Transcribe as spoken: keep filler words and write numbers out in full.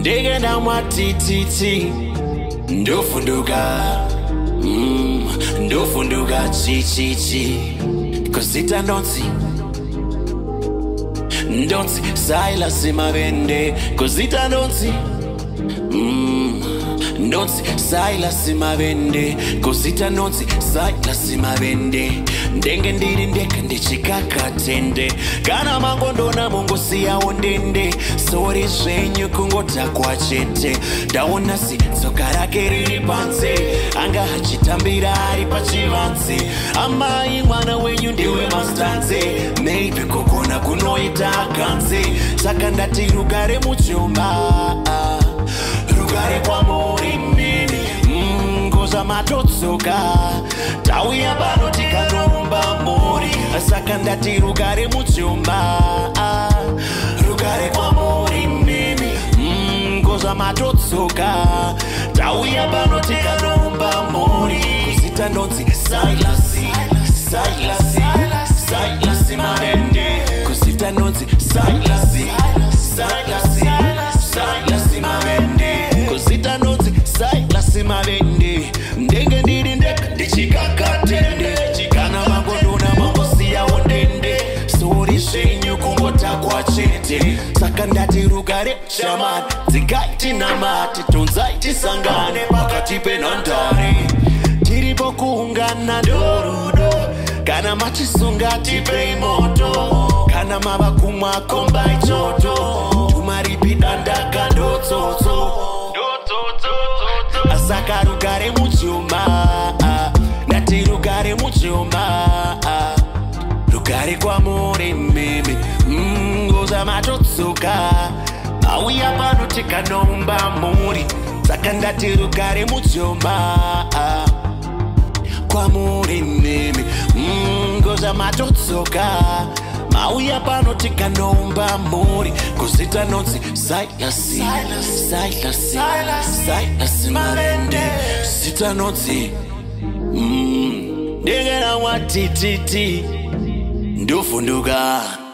ndege na mwatititi ndofunduka mm, ndofunduka chichichi kusita ndonzi ndonzi Silas Mavende kusita ndonzi mm, ndonzi Silas Mavende kusita ndonzi Silas Mavende ndenge ndiri ndeka ndichikakatende kana mangondona mongosiyawo ndende sori zvenyu kungotakwa chete ndaona si tsoka rake riri panze anga achitambira ari pachivanze amai mwana wenyu ndiwe mastanze maybe kukona kunoita ganze saka ndati rugare muchomba rugare kwamuri mimi ngoza matotsoka tauya pano tikanomba mori saka ndati rugare muchomba rugare kwamuri mimi ngoza matotsoka tauya pano tikanomba mori kusita ndonzi Silas Silas Silas Mavende kusita ndonzi Silas Silas Silas Mavende kusita ndonzi Silas Mavende ndenge ndiri ndeka ndichikakatende chikana mangondona mangosiyawo ndende sori zvenyu kungotakwa chete saka ndati rugare shamani dzikaiti namati tonzai sangane pakati penhandare tiripo kuungana ndorudo kana machisunga tipei moto kana mava kumwa kombai choto tumaripi dandaka ndotsotso saka rugare muchoma ndati rugare muchoma rugare kwamuri mimi ngoza matotsoka auya pano tikanomba muri saka ndati rugare muchoma kwamuri mimi ngoza matotsoka mauya pano tikanomba muri kusita ndonzi Silas Silas Silas Mavende sita ndonzi ndege na mwatititi ndofunduka.